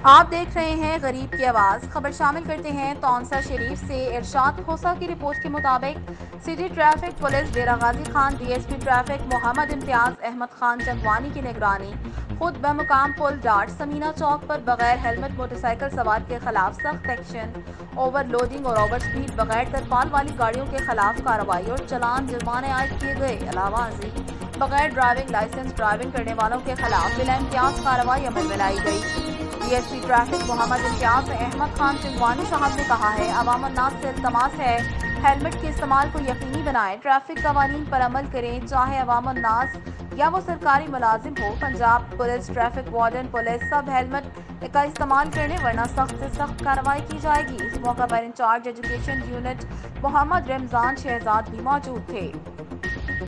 آپ دیکھ رہے ہیں غریب کی آواز۔ خبر شامل کرتے ہیں تونسا شریف سے۔ ارشاد کھوسہ کی رپورٹ کے مطابق city traffic police Dera Ghazi Khan D S P traffic Muhammad Imtiaz Ahmed Khan چندوانی کی نگرانی خود بمقام پل ڈاٹ سمینہ چوک پر بغیر ہیلمٹ موٹر سائیکل سوار کے خلاف سخت ایکشن، اوور لوڈنگ اور اوور سپیڈ بغیر ترپال والی گاڑیوں کے خلاف کارروائی اور چلان جرمانے عائد کیے گئے۔ علاوہ ازیں بغیر ڈرائیونگ لائسنس ڈرائیونگ کرنے والوں کے خلاف بلا امتیاز کارروائی عمل میں لائی گئی۔ D S P traffic Muhammad Imtiaz Ahmed Khan چندوانی صاحب نے کہا ہے، عوام الناس سے التماس ہے ہیلمٹ کے استعمال کو یقینی بنائیں، ٹریفک قوانین پر عمل کریں، چاہے عوام الناس یا وہ سرکاری ملازم ہو۔ Punjab police traffic warden police سب ہیلمٹ کا استعمال کرنے ورنہ سخت سے سخت کارروائی کی جائے گی۔ اس موقع پر in charge education unit Muhammad Ramzan Shahzad بھی موجود تھے۔